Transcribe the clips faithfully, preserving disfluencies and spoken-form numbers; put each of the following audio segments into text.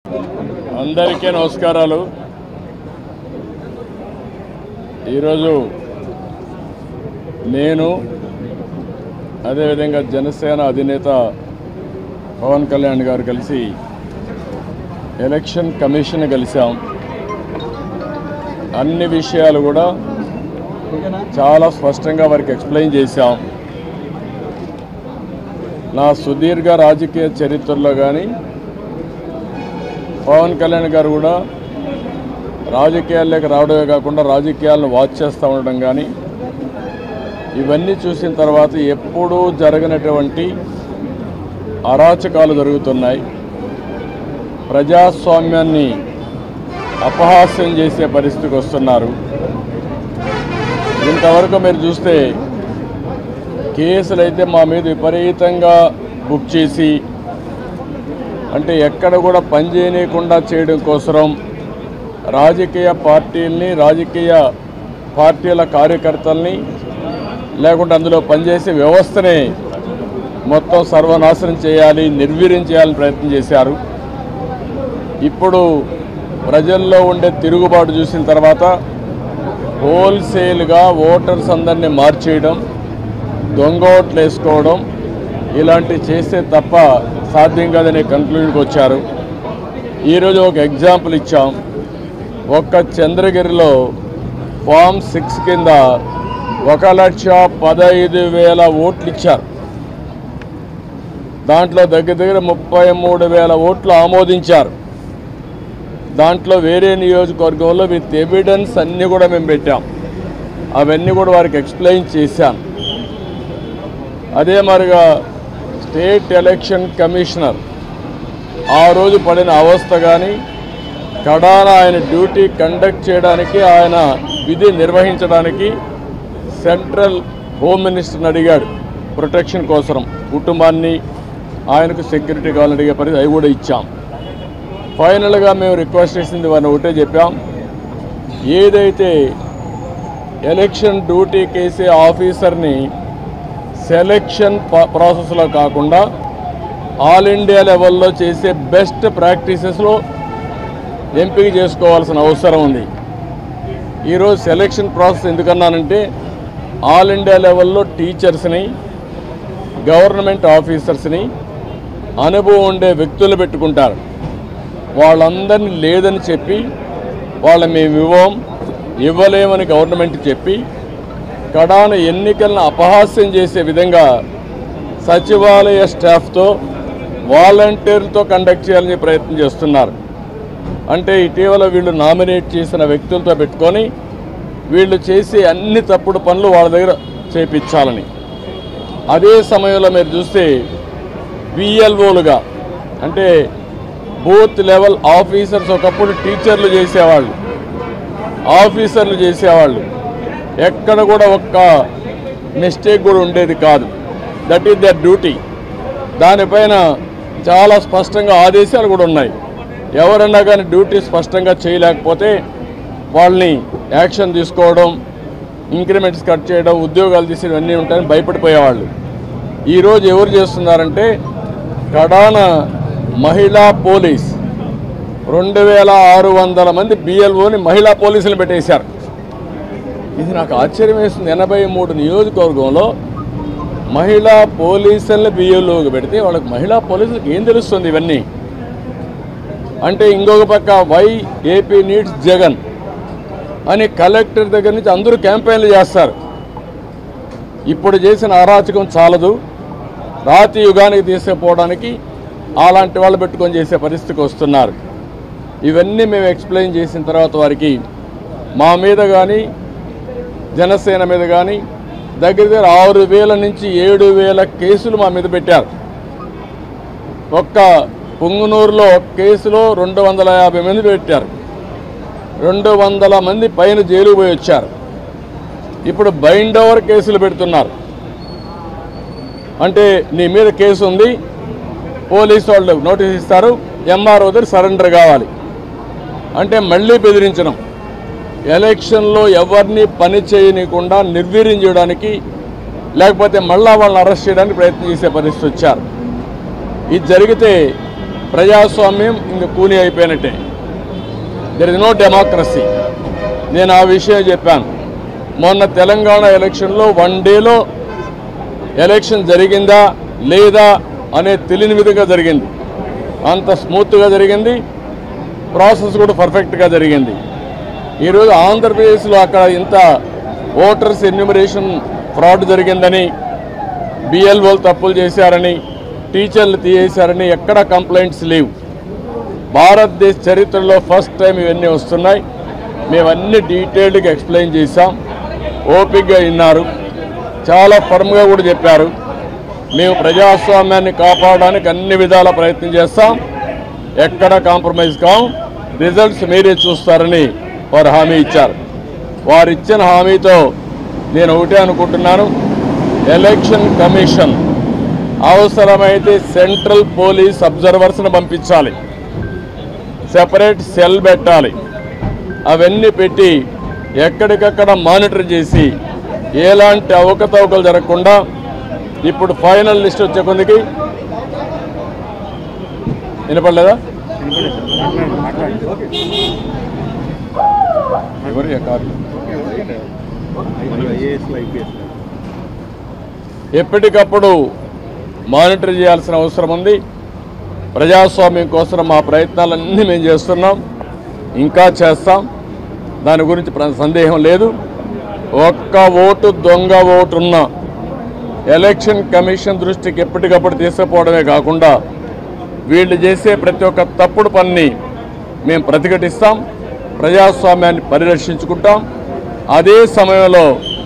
అందరికీ నమస్కారాలు. ఈరోజు నేను అదేవిధంగా జనసేన అధినేత పవన్ కళ్యాణ్ గారు కలిసి ఎలక్షన్ కమిషన్ కలిసాం. అన్ని విషయాలు కూడా చాలా స్పష్టంగా వారికి ఎక్స్ప్లెయిన్ చేశాం. నా సుదీర్ఘ రాజకీయ చరిత్రలో కానీ పవన్ కళ్యాణ్ గారు కూడా రాజకీయాల్లోకి రావడమే కాకుండా రాజకీయాలను వాచ్ చేస్తూ ఉండడం కానీ ఇవన్నీ చూసిన తర్వాత ఎప్పుడూ జరగనటువంటి అరాచకాలు జరుగుతున్నాయి. ప్రజాస్వామ్యాన్ని అపహాస్యం చేసే పరిస్థితికి వస్తున్నారు. ఇంతవరకు మీరు చూస్తే కేసులు అయితే మా మీద విపరీతంగా బుక్ చేసి అంటే ఎక్కడ కూడా పనిచేయకుండా చేయడం కోసం రాజకీయ పార్టీల్ని రాజకీయ పార్టీల కార్యకర్తల్ని లేకుంటే అందులో పనిచేసే వ్యవస్థని మొత్తం సర్వనాశనం చేయాలి, నిర్వీర్యం చేయాలని ప్రయత్నం చేశారు. ఇప్పుడు ప్రజల్లో ఉండే తిరుగుబాటు చూసిన తర్వాత హోల్సేల్గా ఓటర్స్ అందరినీ మార్చేయడం, దొంగ ఓట్లు వేసుకోవడం ఇలాంటివి చేస్తే తప్ప సాధ్యం కాదనే కంక్లూజన్కి వచ్చారు. ఈరోజు ఒక ఎగ్జాంపుల్ ఇచ్చాం. ఒక్క చంద్రగిరిలో ఫామ్ సిక్స్ కింద ఒక లక్ష పదహైదు వేల ఓట్లు ఇచ్చారు. దాంట్లో దగ్గర దగ్గర ముప్పై మూడు వేల ఓట్లు ఆమోదించారు. దాంట్లో వేరే నియోజకవర్గంలో విత్ ఎవిడెన్స్ అన్నీ కూడా మేము పెట్టాం. అవన్నీ కూడా వారికి ఎక్స్ప్లెయిన్ చేశాను. అదే మరిగా స్టేట్ ఎలక్షన్ కమిషనర్ ఆ రోజు పడిన అవస్థ కానీ కడాన ఆయన డ్యూటీ కండక్ట్ చేయడానికి ఆయన విధి నిర్వహించడానికి సెంట్రల్ హోమ్ మినిస్టర్ని అడిగాడు ప్రొటెక్షన్ కోసం. కుటుంబాన్ని ఆయనకు సెక్యూరిటీ కావాలని అడిగే పరిస్థితి అవి కూడా ఇచ్చాం. ఫైనల్గా మేము రిక్వెస్ట్ చేసింది వారిని ఒకటే చెప్పాం, ఏదైతే ఎలక్షన్ డ్యూటీ కేసే ఆఫీసర్ని సెలక్షన్ ప్రాసెస్లో కాకుండా ఆల్ ఇండియా లెవెల్లో చేసే బెస్ట్ ప్రాక్టీసెస్లో ఎంపిక చేసుకోవాల్సిన అవసరం ఉంది. ఈరోజు సెలక్షన్ ప్రాసెస్ ఎందుకన్నానంటే ఆల్ ఇండియా లెవెల్లో టీచర్స్ని, గవర్నమెంట్ ఆఫీసర్స్ని, అనుభవం ఉండే వ్యక్తులు పెట్టుకుంటారు. వాళ్ళందరినీ లేదని చెప్పి వాళ్ళ మేము ఇవ్వం ఇవ్వలేమని గవర్నమెంట్ చెప్పి కడాన ఎన్నికలను అపహాస్యం చేసే విధంగా సచివాలయ స్టాఫ్తో వాలంటీర్లతో కండక్ట్ చేయాలని ప్రయత్నం చేస్తున్నారు. అంటే ఇటీవల వీళ్ళు నామినేట్ చేసిన వ్యక్తులతో పెట్టుకొని వీళ్ళు చేసే అన్ని తప్పుడు పనులు వాళ్ళ దగ్గర చేయించాలని. అదే సమయంలో మీరు చూస్తే బిఎల్ఓలుగా అంటే బూత్ లెవెల్ ఆఫీసర్స్ ఒకప్పుడు టీచర్లు చేసేవాళ్ళు, ఆఫీసర్లు చేసేవాళ్ళు. ఎక్కడ కూడా ఒక్క మిస్టేక్ కూడా ఉండేది కాదు. That is their duty. దానిపైన చాలా స్పష్టంగా ఆదేశాలు కూడా ఉన్నాయి. ఎవరన్నా కానీ డ్యూటీ స్పష్టంగా చేయలేకపోతే వాళ్ళని యాక్షన్ తీసుకోవడం, ఇంక్రిమెంట్స్ కట్ చేయడం, ఉద్యోగాలు తీసేయడం అన్నీ ఉంటాయని భయపడిపోయేవాళ్ళు. ఈరోజు ఎవరు చేస్తున్నారంటే కడాన మహిళా పోలీస్ రెండు వేల ఆరు వందల మంది బిఎల్ఓని మహిళా పోలీసులు పెట్టేశారు. ఇది నాకు ఆశ్చర్యం వేస్తుంది. ఎనభై మూడు నియోజకవర్గంలో మహిళా పోలీసుల్ని బిఎల్ఓకి పెడితే వాళ్ళకి మహిళా పోలీసులకు ఏం తెలుస్తుంది ఇవన్నీ అంటే? ఇంకొక పక్క వై ఏపీ నీడ్స్ జగన్ అని కలెక్టర్ దగ్గర నుంచి అందరూ క్యాంపెయిన్లు చేస్తారు. ఇప్పుడు చేసిన అరాచకం చాలదు, రాతి యుగానికి తీసుకుపోవడానికి అలాంటి వాళ్ళు పెట్టుకొని చేసే పరిస్థితికి వస్తున్నారు. ఇవన్నీ మేము ఎక్స్ప్లెయిన్ చేసిన తర్వాత వారికి మా మీద కానీ జనసేన మీద కానీ దగ్గర దగ్గర ఆరు వేల నుంచి ఏడు వేల కేసులు మా మీద పెట్టారు. ఒక్క పుంగునూరులో కేసులో రెండు వందల యాభై మంది పెట్టారు. రెండు వందల మంది పైన జైలు పోయి వచ్చారు. ఇప్పుడు బైండ్ ఓవర్ కేసులు పెడుతున్నారు. అంటే నీ మీద కేసు ఉంది, పోలీసు వాళ్ళు నోటీస్ ఇస్తారు, ఎంఆర్ఓ దగ్గర సరెండర్ కావాలి అంటే మళ్ళీ బెదిరించడం. ఎలక్షన్లో ఎవరిని పని చేయనీయకుండా నిర్వీర్యం చేయడానికి లేకపోతే మళ్ళా వాళ్ళని అరెస్ట్ చేయడానికి ప్రయత్నం చేసే పరిస్థితి వచ్చారు. ఇది జరిగితే ప్రజాస్వామ్యం ఇంక కూని అయిపోయినట్టే. There is no democracy. నేను ఆ విషయం చెప్పాను. మొన్న తెలంగాణ ఎలక్షన్లో వన్ డేలో ఎలక్షన్ జరిగిందా లేదా అనే తెలియని విధంగా జరిగింది. అంత స్మూత్గా జరిగింది, ప్రాసెస్ కూడా పర్ఫెక్ట్గా జరిగింది. ఈరోజు ఆంధ్రప్రదేశ్లో అక్కడ ఇంత ఓటర్స్ ఎన్యూమరేషన్ ఫ్రాడ్ జరిగిందని, బిఎల్ఓలు తప్పులు చేశారని, టీచర్లు తీసేశారని ఎక్కడ కంప్లైంట్స్ లేవు. భారతదేశ చరిత్రలో ఫస్ట్ టైం ఇవన్నీ వస్తున్నాయి. మేమన్నీ డీటెయిల్డ్గా ఎక్స్ప్లెయిన్ చేశాం. ఓపికగా విన్నారు, చాలా ఫర్మ్గా కూడా చెప్పారు. మేము ప్రజాస్వామ్యాన్ని కాపాడడానికి అన్ని విధాల ప్రయత్నం చేస్తాం, ఎక్కడ కాంప్రమైజ్ కాం, రిజల్ట్స్ మీరే చూస్తారని వారు హామీ ఇచ్చారు. వారు ఇచ్చిన హామీతో నేను ఒకటే అనుకుంటున్నాను, ఎలక్షన్ కమిషన్ అవసరమైతే సెంట్రల్ పోలీస్ అబ్జర్వర్స్ని పంపించాలి, సెపరేట్ సెల్ పెట్టాలి. అవన్నీ పెట్టి ఎక్కడికక్కడ మానిటర్ చేసి ఎలాంటి అవకతవకలు జరగకుండా ఇప్పుడు ఫైనల్ లిస్ట్ వచ్చే కొందికి వినపడలేదా? ఎప్పటికప్పుడు మానిటర్ చేయాల్సిన అవసరం ఉంది. ప్రజాస్వామ్యం కోసం మా ప్రయత్నాలన్నీ మేము చేస్తున్నాం, ఇంకా చేస్తాం. దాని గురించి సందేహం లేదు. ఒక్క ఓటు దొంగ ఓటున్న ఎలక్షన్ కమిషన్ దృష్టికి ఎప్పటికప్పుడు తీసుకుపోవడమే కాకుండా వీళ్ళు చేసే ప్రతి ఒక్క తప్పుడు పనిని మేము ప్రతిఘటిస్తాం, ప్రజాస్వామ్యాన్ని పరిరక్షించుకుంటాం. అదే సమయంలో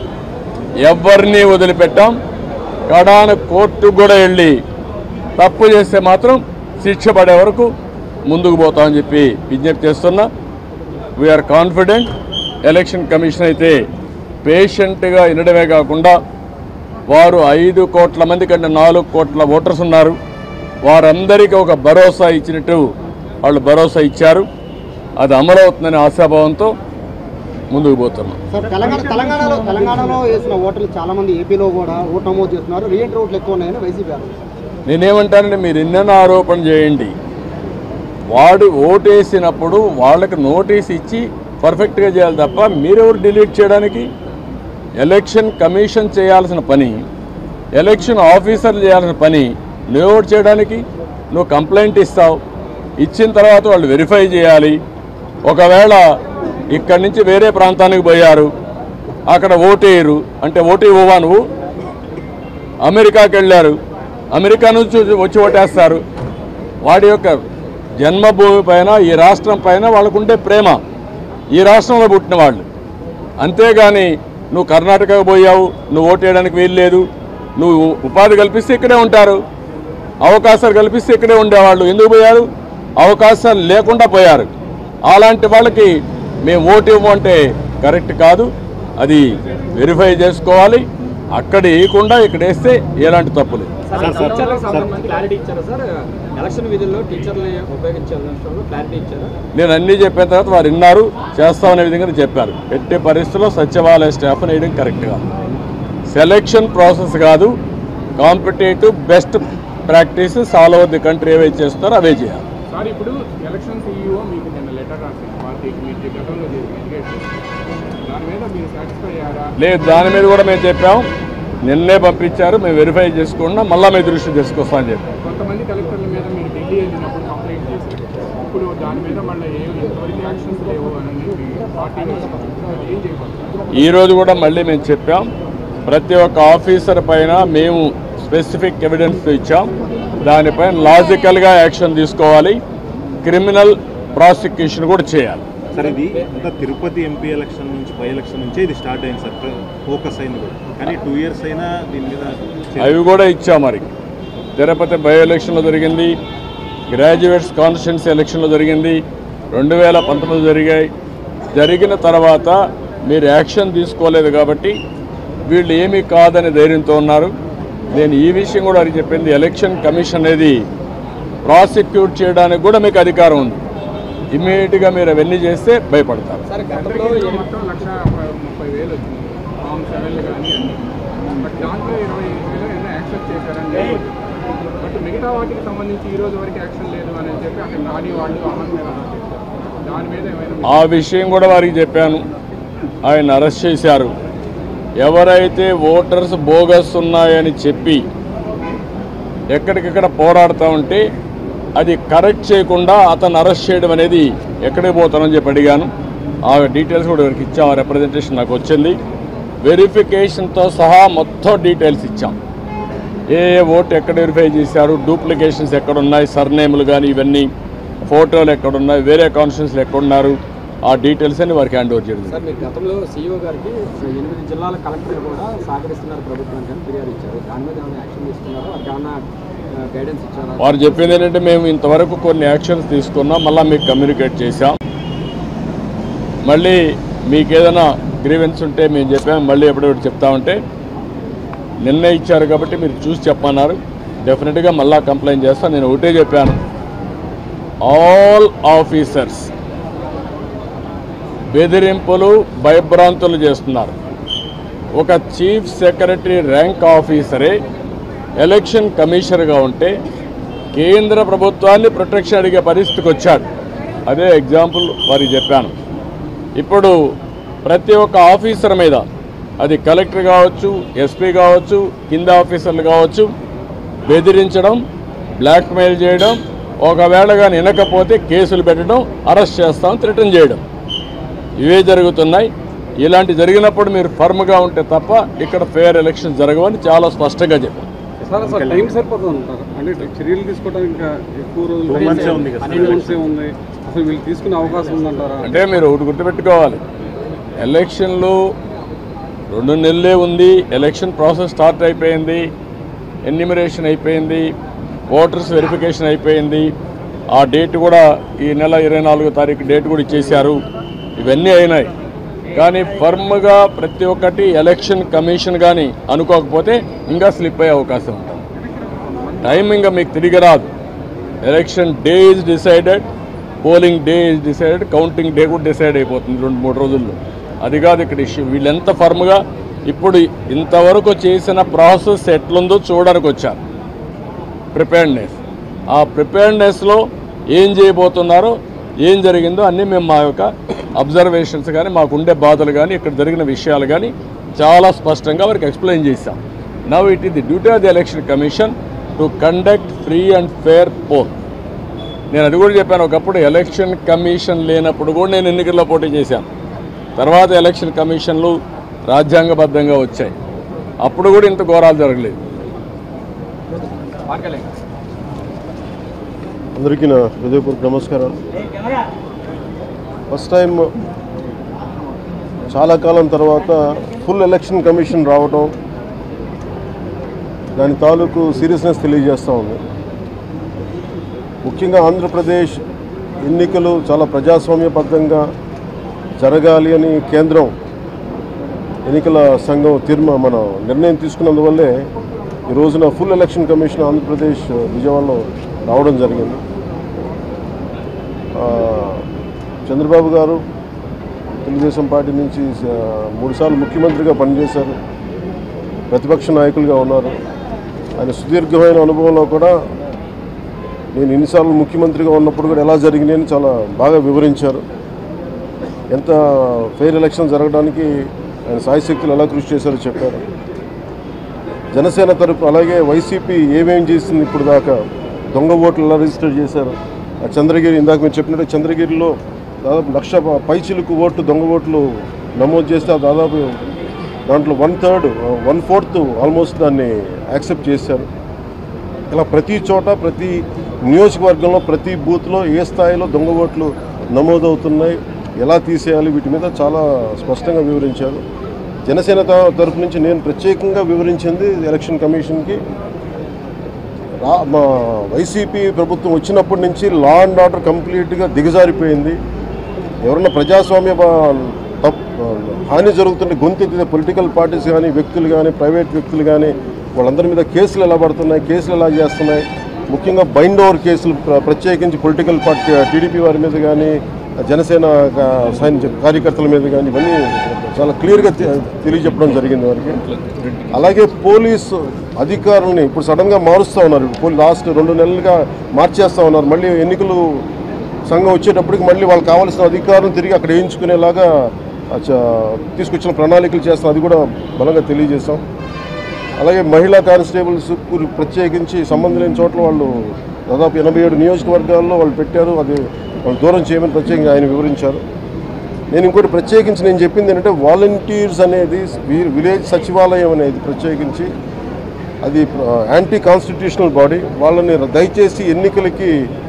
ఎవరిని వదిలిపెట్టాం. కడాన కోర్టు కూడా వెళ్ళి తప్పు చేస్తే మాత్రం శిక్ష పడే వరకు ముందుకు పోతామని చెప్పి విజ్ఞప్తి చేస్తున్నా. We are confident. ఎలక్షన్ కమిషన్ అయితే పేషెంట్గా వినడమే కాకుండా వారు ఐదు కోట్ల మంది కంటే నాలుగు కోట్ల ఓటర్స్ ఉన్నారు, వారందరికీ ఒక భరోసా ఇచ్చినట్టు వాళ్ళు భరోసా ఇచ్చారు. అది అమలవుతుందనే ఆశాభావంతో ముందుకు పోతున్నాం. సార్, తెలంగాణ తెలంగాణలో తెలంగాణలో వేసిన ఓటర్లు చాలా మంది ఏపీలో కూడా ఓటు నమోదు చేస్తున్నారు. రీఎంట్రీ ఓట్లు ఎక్కువ ఉన్నాయని వైసీపీ. నేనేమంటానంటే, మీరు ఎన్నెన్నో ఆరోపణ చేయండి, వాడు ఓటేసినప్పుడు వాళ్ళకి నోటీస్ ఇచ్చి పర్ఫెక్ట్గా చేయాలి తప్ప మీరెవరు డిలీట్ చేయడానికి? ఎలక్షన్ కమిషన్ చేయాల్సిన పని, ఎలక్షన్ ఆఫీసర్లు చేయాల్సిన పని నువ్వు చేయడానికి. నువ్వు కంప్లైంట్ ఇస్తావు, ఇచ్చిన తర్వాత వాళ్ళు వెరిఫై చేయాలి. ఒకవేళ ఇక్కడి నుంచి వేరే ప్రాంతానికి పోయారు, అక్కడ ఓటేయరు అంటే ఓటు ఇవ్వవా నువ్వు? అమెరికాకి వెళ్ళారు, అమెరికా నుంచి వచ్చి ఓటేస్తారు. వాడి యొక్క జన్మభూమి పైన, ఈ రాష్ట్రం పైన వాళ్ళకుండే ప్రేమ, ఈ రాష్ట్రంలో పుట్టిన వాళ్ళు. అంతేగాని నువ్వు కర్ణాటకకు పోయావు, నువ్వు ఓటేయడానికి వీలు లేదు, నువ్వు ఉపాధి కల్పిస్తే ఇక్కడే ఉంటారు, అవకాశాలు కల్పిస్తే ఇక్కడే ఉండేవాళ్ళు. ఎందుకు పోయారు? అవకాశాలు లేకుండా పోయారు. అలాంటి వాళ్ళకి మేము ఓటు ఇవ్వమంటే కరెక్ట్ కాదు. అది వెరిఫై చేసుకోవాలి. అక్కడ వేయకుండా ఇక్కడ వేస్తే ఎలాంటి తప్పులేదు. నేను అన్నీ చెప్పిన తర్వాత వారు విన్నారు, చేస్తామనే విధంగా చెప్పారు. ఎట్టి పరిస్థితుల్లో సచివాలయ స్టాఫ్ని వేయడం కరెక్ట్ కాదు. సెలెక్షన్ ప్రాసెస్ కాదు, competitive best practices all over the country ఏవైతే చేస్తారో అవే చేయాలి. సార్, ఇప్పుడు ఎలక్షన్ సీఈఓ మీకు నిన్న లెటర్ రాసింది పార్టీకి, మీరు గతంలో దాని మీద మీరు సాటిస్ఫై అయ్యారా? లేదు, దాని మీద కూడా మేము చెప్పాము, నిన్నే పంపించారు, మేము వెరిఫై చేసుకున్నా మళ్ళీ మీ దృష్టి తీసుకొస్తామని చెప్పాం. కొంతమంది కలెక్టర్ల మీద మీరు ఢిల్లీ వెళ్ళినప్పుడు కంప్లైంట్ చేశారు, ఇప్పుడు దాని మీద మళ్ళీ ఎంతవరకు యాక్షన్స్ లేవు అని పార్టీ ఏం చేయబోతున్నారు? ఈరోజు కూడా మళ్ళీ మేము చెప్పాం, ప్రతి ఒక్క ఆఫీసర్ పైన మేము స్పెసిఫిక్ ఎవిడెన్స్ ఇచ్చాం. దానిపైన లాజికల్గా యాక్షన్ తీసుకోవాలి, క్రిమినల్ ప్రాసిక్యూషన్ కూడా చేయాలి. సార్, ఇది ఇంకా తిరుపతి ఎంపీ ఎలక్షన్ నుంచి బై ఎలక్షన్ నుంచే ఇది స్టార్ట్ అయింది సార్, ఫోకస్ అయింది కూడా. కానీ టూ ఇయర్స్ అయినా దీని మీద అవి కూడా ఇచ్చాం. మరి తిరుపతి బై ఎలక్షన్లో జరిగింది, గ్రాడ్యుయేట్స్ కాన్స్టిట్యున్సీ ఎలక్షన్లో జరిగింది, రెండు వేల పంతొమ్మిది జరిగాయి. జరిగిన తర్వాత మీరు యాక్షన్ తీసుకోలేదు కాబట్టి వీళ్ళు ఏమీ కాదని ధైర్యంతో ఉన్నారు. నేను ఈ విషయం కూడా అది చెప్పింది, ఎలక్షన్ కమిషన్ అనేది ప్రాసిక్యూట్ చేయడానికి కూడా మీకు అధికారం ఉంది. ఇమ్మీడియట్గా మీరు అవన్నీ చేస్తే భయపడతారు. లక్ష ముప్పై వేలు వచ్చింది ఫామ్ సెవెన్లు కానీ అన్ని, బట్ దాంట్లో ఇరవై ఐదు వేలు ఏదో యాక్సెప్ట్ చేశారని. బట్ బట్ మిగతా వాటికి సంబంధించి ఈ రోజు వరకు యాక్షన్ లేదు అని చెప్పి అక్కడ నాని వాళ్ళు అమన్ మీద అన్నారు. దాని మీద ఏమైనా ఆ విషయం కూడా వారికి చెప్పాను. ఆయన అరెస్ట్ చేశారు. ఎవరైతే ఓటర్స్ బోగస్ ఉన్నాయని చెప్పి ఎక్కడికెక్కడ పోరాడుతూ ఉంటే అది కరెక్ట్ చేయకుండా అతను అరెస్ట్ చేయడం అనేది ఎక్కడికి పోతానని చెప్పి అడిగాను. ఆ డీటెయిల్స్ కూడా ఎవరికి ఇచ్చాం. ఆ రిప్రజెంటేషన్ నాకు వచ్చింది. వెరిఫికేషన్తో సహా మొత్తం డీటెయిల్స్ ఇచ్చాం. ఏ ఏ ఓటు ఎక్కడ వెరిఫై చేశారు, డూప్లికేషన్స్ ఎక్కడున్నాయి, సర్నేములు కానీ ఇవన్నీ, ఫోటోలు ఎక్కడున్నాయి, వేరే కాన్స్టిట్యూన్సీలు ఎక్కడున్నారు, ఆ డీటెయిల్స్ అని వారికి హ్యాండ్ ఓవర్ చేయడం. సార్, మీరు గతంలో సీఈఓ గారికి ఎనిమిది జిల్లాల కలెక్టర్ కూడా సహకరిస్తున్నారు ప్రభుత్వానికి అని ఫిర్యాదు ఇచ్చారు. దాని మీద ఏమైనా యాక్షన్ తీసుకున్నారో వారికి ఏమైనా గైడెన్స్ ఇచ్చారా? వారు చెప్పింది ఏంటంటే మేము ఇంతవరకు కొన్ని యాక్షన్స్ తీసుకున్నాం, మళ్ళీ మీకు కమ్యూనికేట్ చేశాం. మళ్ళీ మీకు ఏదైనా గ్రీవెన్స్ ఉంటే మేము చెప్పాము, మళ్ళీ ఎప్పుడెప్పుడు చెప్తామంటే నిన్న ఇచ్చారు కాబట్టి మీరు చూసి చెప్పన్నారు. డెఫినెట్గా మళ్ళీ కంప్లైంట్ చేస్తాను. నేను ఒకటే చెప్పాను, ఆల్ ఆఫీసర్స్ బెదిరింపులు భయభ్రాంతులు చేస్తున్నారు. ఒక చీఫ్ సెక్రటరీ ర్యాంక్ ఆఫీసరే ఎలక్షన్ కమిషనర్గా ఉంటే కేంద్ర ప్రభుత్వాన్ని ప్రొటెక్షన్ అడిగే పరిస్థితికి వచ్చాడు. అదే ఎగ్జాంపుల్ వారికి చెప్పాను. ఇప్పుడు ప్రతి ఒక్క ఆఫీసర్ మీద, అది కలెక్టర్ కావచ్చు, ఎస్పీ కావచ్చు, కింద ఆఫీసర్లు కావచ్చు, బెదిరించడం, బ్లాక్మెయిల్ చేయడం, ఒకవేళ కానీ వినకపోతే కేసులు పెట్టడం, అరెస్ట్ చేస్తాం, థ్రెటన్ చేయడం, ఇవే జరుగుతున్నాయి. ఇలాంటి జరిగినప్పుడు మీరు ఫర్మ్గా ఉంటే తప్ప ఇక్కడ ఫెయిర్ ఎలక్షన్ జరగవని చాలా స్పష్టంగా చెప్పారు. సార్ అసలు టైం సరిపోతుంది అంటారు. అంటే చర్యలు తీసుకోవడానికి ఇంకా ఎక్కువ రోజులు Two months ఏ ఉంది కదా. పన్నెండు months ఏ ఉంది. అసలు వీళ్ళు తీసుకునే అవకాశం ఉందంటారా? అంటే మీరు ఒకటి గుర్తుపెట్టుకోవాలి, ఎలక్షన్లు రెండు నెలలే ఉంది. ఎలక్షన్ ప్రాసెస్ స్టార్ట్ అయిపోయింది, ఎన్యూమరేషన్ అయిపోయింది, ఓటర్స్ వెరిఫికేషన్ అయిపోయింది. ఆ డేట్ కూడా ఈ నెల ఇరవై నాలుగో తారీఖు డేట్ కూడా ఇచ్చేశారు. ఇవన్నీ అయినాయి. కానీ ఫర్మ్గా ప్రతి ఒక్కటి ఎలక్షన్ కమిషన్ కానీ అనుకోకపోతే ఇంకా స్లిప్ అయ్యే అవకాశం ఉంటుంది. టైం ఇంకా మీకు తిరిగి రాదు. Election day is decided, polling day is decided, counting day కూడా డిసైడ్ అయిపోతుంది రెండు మూడు రోజుల్లో. అది కాదు ఇక్కడ ఇష్యూ. వీళ్ళెంత ఫర్మ్గా ఇప్పుడు ఇంతవరకు చేసిన ప్రాసెస్ ఎట్లుందో చూడడానికి వచ్చారు. ప్రిపేర్డ్నెస్, ఆ ప్రిపేర్డ్నెస్లో ఏం చేయబోతున్నారో, ఏం జరిగిందో అన్నీ మేము మా యొక్క అబ్జర్వేషన్స్ కానీ, మాకుండే బాధలు కానీ, ఇక్కడ జరిగిన విషయాలు కానీ చాలా స్పష్టంగా వారికి ఎక్స్ప్లెయిన్ చేశాం. Now it is the duty of the election commission to conduct free and fair poll. నేను అది కూడా చెప్పాను. ఒకప్పుడు ఎలక్షన్ కమిషన్ లేనప్పుడు కూడా నేను ఎన్నికల్లో పోటీ చేశాను. తర్వాత ఎలక్షన్ కమిషన్లు రాజ్యాంగబద్ధంగా వచ్చాయి. అప్పుడు కూడా ఇంత ఘోరాలు జరగలేదు. అందరికీ నా హృదయపూర్వక నమస్కారాలు. ఫస్ట్ టైం చాలా కాలం తర్వాత ఫుల్ ఎలక్షన్ కమిషన్ రావడం దాని తాలూకు సీరియస్నెస్ తెలియజేస్తూ ఉంది. ముఖ్యంగా ఆంధ్రప్రదేశ్ ఎన్నికలు చాలా ప్రజాస్వామ్యబద్ధంగా జరగాలి అని కేంద్రం ఎన్నికల సంఘం తీర్మా మన నిర్ణయం తీసుకున్నందువల్లే ఈ రోజున ఫుల్ ఎలక్షన్ కమిషన్ ఆంధ్రప్రదేశ్ విజయవాడలో రావడం జరిగింది. చంద్రబాబు గారు తెలుగుదేశం పార్టీ నుంచి మూడుసార్లు ముఖ్యమంత్రిగా పనిచేశారు, ప్రతిపక్ష నాయకులుగా ఉన్నారు. ఆయన సుదీర్ఘమైన అనుభవంలో కూడా నేను ఎన్నిసార్లు ముఖ్యమంత్రిగా ఉన్నప్పుడు కూడా ఎలా జరిగినాయని చాలా బాగా వివరించారు. ఎంత ఫెయిర్ ఎలక్షన్ జరగడానికి ఆయన సాయశక్తులు ఎలా కృషి చేశారో చెప్పారు. జనసేన తరపు అలాగే వైసీపీ ఏమేం చేసింది ఇప్పుడు దాకా, దొంగ ఓట్లు ఎలా రిజిస్టర్ చేశారు, చంద్రగిరి ఇందాక మీరు చెప్పినట్టు చంద్రగిరిలో దాదాపు లక్ష పైచిలుకు ఓట్లు దొంగ ఓట్లు నమోదు చేస్తే దాదాపు దాంట్లో one third one fourth almost దాన్ని యాక్సెప్ట్ చేశారు. ఇలా ప్రతి చోట ప్రతి నియోజకవర్గంలో ప్రతి బూత్లో ఏ స్థాయిలో దొంగ ఓట్లు నమోదవుతున్నాయి, ఎలా తీసేయాలి, వీటి మీద చాలా స్పష్టంగా వివరించారు. జనసేన తరఫు నుంచి నేను ప్రత్యేకంగా వివరించింది ఎలక్షన్ కమిషన్కి, రా మా వైసీపీ ప్రభుత్వం వచ్చినప్పటి నుంచి లా అండ్ ఆర్డర్ కంప్లీట్గా దిగజారిపోయింది. ఎవరన్నా ప్రజాస్వామ్య హాని జరుగుతుంటే గొంతెత్తితే పొలిటికల్ పార్టీస్ కానీ, వ్యక్తులు కానీ, ప్రైవేట్ వ్యక్తులు కానీ వాళ్ళందరి మీద కేసులు ఎలా పడుతున్నాయి, కేసులు ఎలా చేస్తున్నాయి, ముఖ్యంగా బైండ్ ఓవర్ కేసులు ప్రత్యేకించి పొలిటికల్ పార్టీ టీడీపీ వారి మీద కానీ, జనసేన సైన్య కార్యకర్తల మీద కానీ ఇవన్నీ చాలా క్లియర్గా తెలియజెప్పడం జరిగింది వారికి. అలాగే పోలీసు అధికారులని ఇప్పుడు సడన్గా మారుస్తూ ఉన్నారు. పోలీ లాస్ట్ రెండు నెలలుగా మార్చేస్తూ ఉన్నారు. మళ్ళీ ఎన్నికలు సంఘం వచ్చేటప్పటికి మళ్ళీ వాళ్ళకి కావాల్సిన అధికారులను తిరిగి అక్కడ వేయించుకునేలాగా తీసుకొచ్చిన ప్రణాళికలు చేస్తాం. అది కూడా బలంగా తెలియజేస్తాం. అలాగే మహిళా కానిస్టేబుల్స్ ప్రత్యేకించి సంబంధం లేని చోట్ల వాళ్ళు దాదాపు ఎనభై ఏడు నియోజకవర్గాల్లో వాళ్ళు పెట్టారు. అది వాళ్ళు దూరం చేయమని ప్రత్యేకంగా ఆయన వివరించారు. నేను ఇంకోటి ప్రత్యేకించి నేను చెప్పింది ఏంటంటే వాలంటీర్స్ అనేది విలేజ్ సచివాలయం అనేది ప్రత్యేకించి అది యాంటీ కాన్స్టిట్యూషనల్ బాడీ. వాళ్ళని దయచేసి ఎన్నికలకి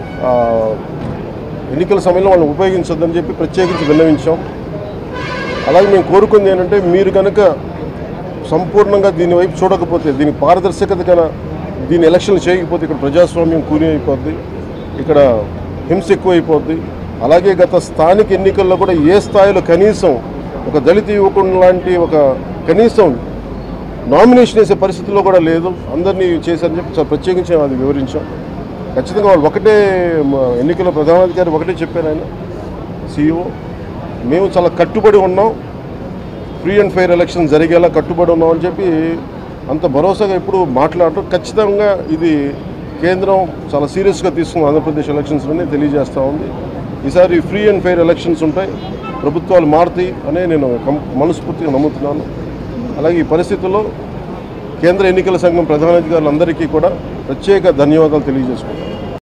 ఎన్నికల సమయంలో వాళ్ళని ఉపయోగించొద్దని చెప్పి ప్రత్యేకించి విన్నవించాం. అలాగే మేము కోరుకుంది ఏంటంటే మీరు కనుక సంపూర్ణంగా దీని వైపు చూడకపోతే, దీనికి పారదర్శకత కన్నా దీని ఎలక్షన్లు చేయకపోతే ఇక్కడ ప్రజాస్వామ్యం కూని అయిపోద్ది, ఇక్కడ హింస ఎక్కువైపోద్ది. అలాగే గత స్థానిక ఎన్నికల్లో కూడా ఏ స్థాయిలో కనీసం ఒక దళిత యువకుడు లాంటి ఒక కనీసం నామినేషన్ వేసే పరిస్థితుల్లో కూడా లేదు, అందరినీ చేశారని చెప్పి ప్రత్యేకించి అది వివరించాం. ఖచ్చితంగా వాళ్ళు ఒకటే ఎన్నికల ప్రధానాధికారి ఒకటే చెప్పారు ఆయన సీఈఓ, మేము చాలా కట్టుబడి ఉన్నాం, ఫ్రీ అండ్ ఫెయిర్ ఎలక్షన్ జరిగేలా కట్టుబడి ఉన్నాం అని చెప్పి అంత భరోసాగా ఎప్పుడు మాట్లాడటం. ఖచ్చితంగా ఇది కేంద్రం చాలా సీరియస్గా తీసుకున్న ఆంధ్రప్రదేశ్ ఎలక్షన్స్లోనే తెలియజేస్తూ ఉంది. ఈసారి ఫ్రీ అండ్ ఫెయిర్ ఎలక్షన్స్ ఉంటాయి, ప్రభుత్వాలు మారుతాయి అనే నేను మనస్ఫూర్తిగా నమ్ముతున్నాను. అలాగే ఈ పరిస్థితుల్లో కేంద్ర ఎన్నికల సంఘం ప్రధానాధికారులందరికీ కూడా ప్రత్యేక ధన్యవాదాలు తెలియజేసుకుంటాను.